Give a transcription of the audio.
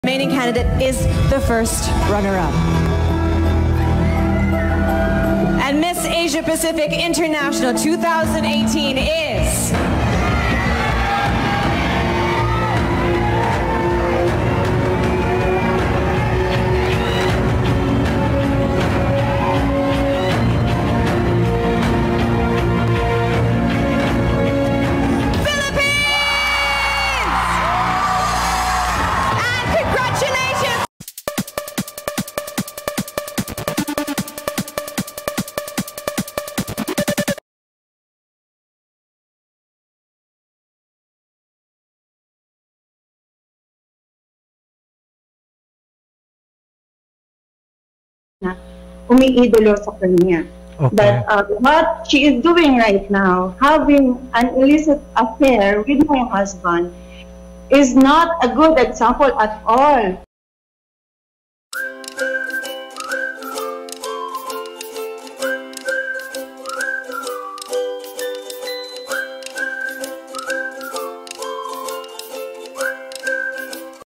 Remaining candidate is the first runner-up. And Miss Asia Pacific International 2018 is... na umiidolo sa kanya. Okay. But what she is doing right now, having an illicit affair with my husband, is not a good example at all.